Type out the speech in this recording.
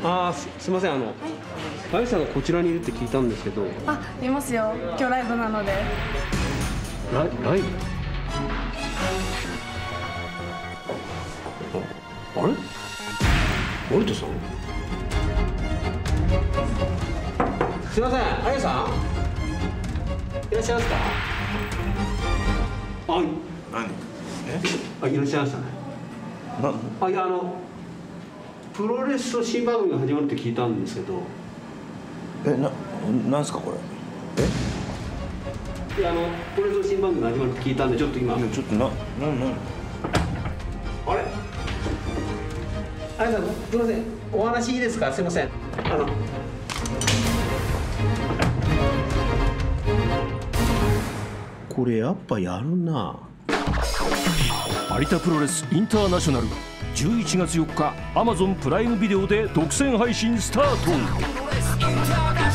すみません、あゆさんがこちらにいるって聞いたんですけど。 いますよ。今日ライブなので。 ライブ？あれ？森田さん？すみません、あゆさんいらっしゃいますか？ 何？ いらっしゃいましたね。いや、プロレスの新番組が始まるって聞いたんですけど。 なんすかこれ？ いや、プロレスの新番組が始まるって聞いたんで、ちょっと今。 ちょっとあれ？あやさん、すみません、お話いいですか？すみません。これやっぱやるな。 有田プロレスインターナショナル11月4日 Amazon プライムビデオで独占配信スタート。